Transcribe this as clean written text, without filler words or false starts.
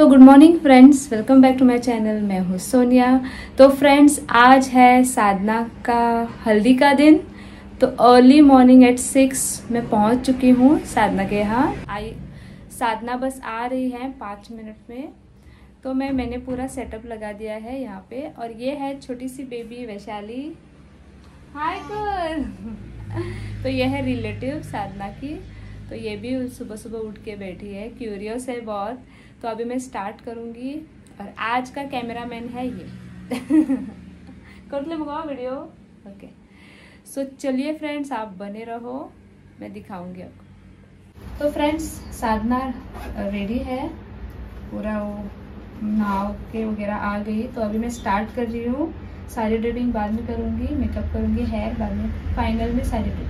Good morning friends, welcome back to my channel. मैं हूँ सोनिया। तो फ्रेंड्स, आज है साधना का हल्दी का दिन। तो अर्ली मॉर्निंग एट 6 मैं पहुँच चुकी हूँ साधना के यहाँ। साधना बस आ रही है 5 मिनट में। तो मैंने पूरा सेटअप लगा दिया है यहाँ पे। और ये है छोटी सी बेबी वैशाली। Hi good. तो ये है रिलेटिव साधना की। तो ये भी सुबह सुबह उठ के बैठी है, क्यूरियस है बहुत। तो अभी मैं स्टार्ट करूँगी। और आज का कैमरामैन है ये। कर ले मंगवा वीडियो। ओके, सो चलिए फ्रेंड्स, आप बने रहो, मैं दिखाऊंगी आपको। तो फ्रेंड्स, साधना रेडी है, पूरा वो नहा के वगैरह आ गई। तो अभी मैं स्टार्ट कर रही हूँ। सारी ड्रेपिंग बाद में करूँगी, मेकअप करूँगी, हेयर बाद में, फाइनल में सारी ड्रेपिंग।